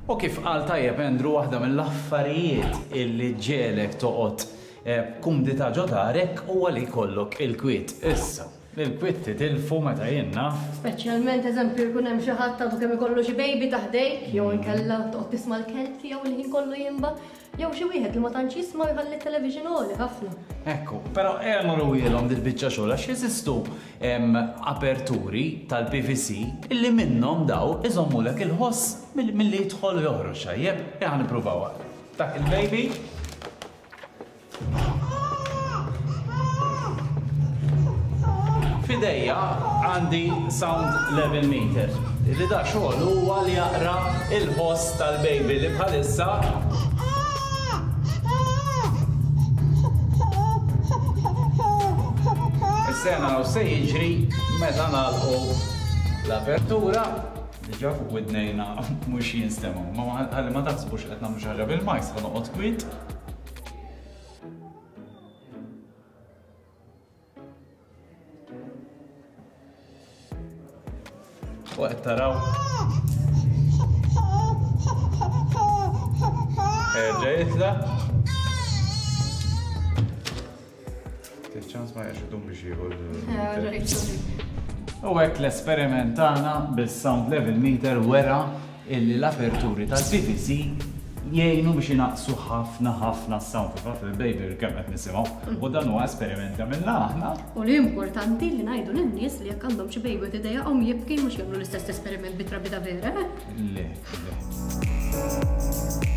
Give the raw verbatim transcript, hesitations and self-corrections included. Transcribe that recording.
U kif qal tajjeb Andrew waħda mill-affarijiet illi ġielek toqgħod kumdita ġo darek huwa li jkollok il-kwiet. Issa, il-kwiet titilfu meta jenna. Speċjalment eżempju jkun hemm xi ħadd għadu kemm ikollu xi baby taħdejk, jew inkella toqgħod tisma' l-kelt tiegħu li ħin kollu jinba, jew xi wieħed li ma tantx jisma' jħalli t-television għoli ħafna. Ekku, però ejja nurwilhom dil-biċċa xogħol għax jeżistu aperturi tal-P V C illi minnhom daw iżommulek il-ħoss milli jidħol joħroġ tajjeb, ejja nippruvaw. Dak il-baby. Fidejja għandi sound level meter. Li da xogħol huwa li jaqra il-ħoss tal-baby li bħalissa Is-sena naraw se jiġri meta nagħlqu l-apertura diġà fuq widnejna mhux jinstema'. Ma ħalli ma taħsbux qed nagħmlu xi ħaġa bil-majs ħa noqgħod kwiet. U qed taraw. Erġa' jitla'. Ċans ma jaxidum biex jieħu. U hekk l-esperiment tagħna bis-sound level meter wera illi l-aperturi tal-P V C jgħinu biex jinaqsu ħafna ħafna s-sound ta' fil-baby kemm qed nisimgħu. U dan huwa esperiment għamilna aħna. U l-importanti li ngħidu lin-nies li jekk għandhom xi baby tidejjaqhom jibki mhux jagħmlu l-istess esperiment bit-trabbi ta' vera. Le, le.